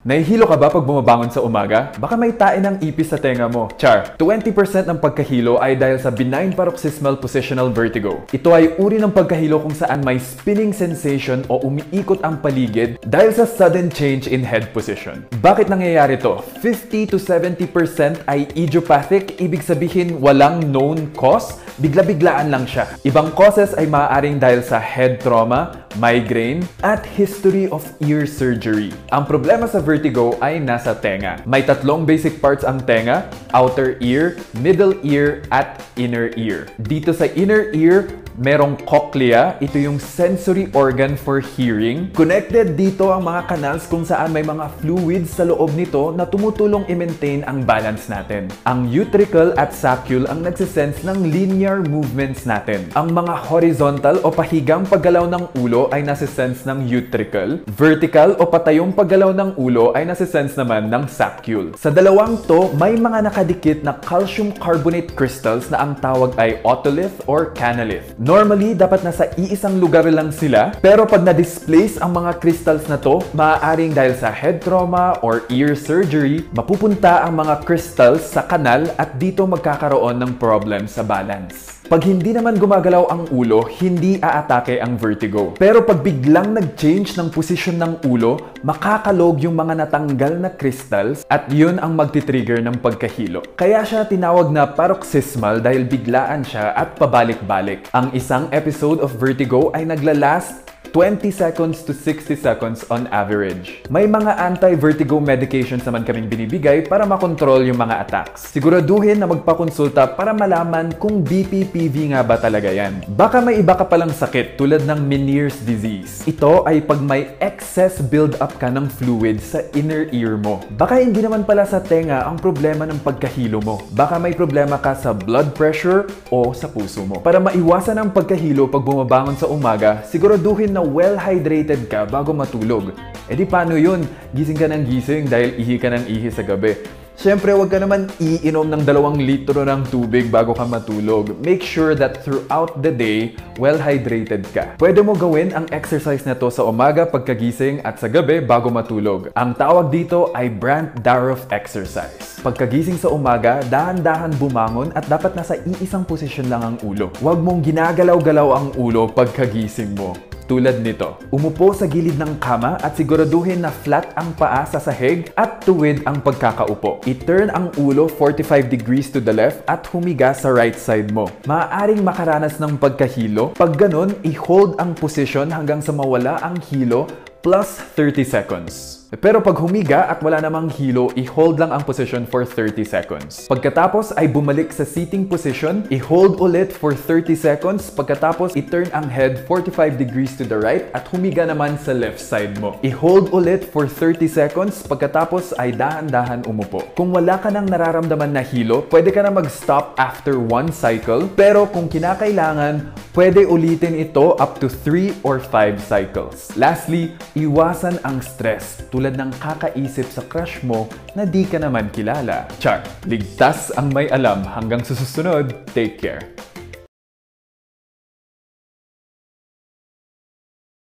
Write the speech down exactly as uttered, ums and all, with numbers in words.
Nahihilo ka ba pag bumabangon sa umaga? Baka may tae ng ipis sa tenga mo. Char, twenty percent ng pagkahilo ay dahil sa benign paroxysmal positional vertigo. Ito ay uri ng pagkahilo kung saan may spinning sensation o umiikot ang paligid dahil sa sudden change in head position. Bakit nangyayari to? fifty to seventy percent ay idiopathic, ibig sabihin walang known cause, bigla-biglaan lang siya. Ibang causes ay maaaring dahil sa head trauma, migraine, at history of ear surgery. Ang problema sa vertigo ay nasa tenga. May tatlong basic parts ang tenga: outer ear, middle ear, at inner ear. Dito sa inner ear, merong cochlea. Ito yung sensory organ for hearing. Connected dito ang mga canals kung saan may mga fluids sa loob nito na tumutulong i-maintain ang balance natin. Ang utricle at saccule ang nagsisense ng linear movements natin. Ang mga horizontal o pahigang paggalaw ng ulo ay nasisense ng utricle. Vertical o patayong paggalaw ng ulo ay nasisense naman ng saccule. Sa dalawang to, may mga nakadikit na calcium carbonate crystals na ang tawag ay otolith or canalith. Normally, dapat nasa iisang lugar lang sila, pero pag na-displace ang mga crystals na to, maaaring dahil sa head trauma or ear surgery, mapupunta ang mga crystals sa kanal at dito magkakaroon ng problem sa balance. Pag hindi naman gumagalaw ang ulo, hindi aatake ang vertigo. Pero pag biglang nag-change ng posisyon ng ulo, makakalog yung mga natanggal na crystals at yun ang magti-trigger ng pagkahilo. Kaya siya tinawag na paroxysmal dahil biglaan siya at pabalik-balik. Ang isang episode of vertigo ay naglalast twenty seconds to sixty seconds on average. May mga anti-vertigo medications naman kaming binibigay para makontrol yung mga attacks. Siguraduhin na magpakonsulta para malaman kung B P P V nga ba talaga yan. Baka may iba ka palang sakit tulad ng Meniere's disease. Ito ay pag may excess build-up ka ng fluid sa inner ear mo. Baka hindi naman pala sa tenga ang problema ng pagkahilo mo. Baka may problema ka sa blood pressure o sa puso mo. Para maiwasan ang pagkahilo pag bumabangon sa umaga, siguraduhin na well-hydrated ka bago matulog. E di paano yun? Gising ka ng gising dahil ihi ka ng ihi sa gabi. Siyempre, huwag ka naman iinom ng dalawang litro ng tubig bago ka matulog. Make sure that throughout the day, well-hydrated ka. Pwede mo gawin ang exercise na to sa umaga pagkagising at sa gabi bago matulog. Ang tawag dito ay Brandt-Daroff exercise. Pagkagising sa umaga, dahan-dahan bumangon at dapat nasa iisang posisyon lang ang ulo. Huwag mong ginagalaw-galaw ang ulo pagkagising mo. Tulad nito, umupo sa gilid ng kama at siguraduhin na flat ang paa sa sahig at tuwid ang pagkakaupo. I-turn ang ulo forty-five degrees to the left at humiga sa right side mo. Maaaring makaranas ng pagkahilo. Pag ganun, i-hold ang position hanggang sa mawala ang hilo plus thirty seconds. Pero pag humiga at wala namang hilo, i-hold lang ang position for thirty seconds. Pagkatapos ay bumalik sa sitting position, i-hold ulit for thirty seconds. Pagkatapos, i-turn ang head forty-five degrees to the right at humiga naman sa left side mo. I-hold ulit for thirty seconds. Pagkatapos ay dahan-dahan umupo. Kung wala ka nang nararamdaman na hilo, pwede ka na mag-stop after one cycle. Pero kung kinakailangan, pwede ulitin ito up to three or five cycles. Lastly, iwasan ang stress. Tulad ng kakaisip sa crush mo na di ka naman kilala. Char, ligtas ang may alam. Hanggang sa susunod, take care.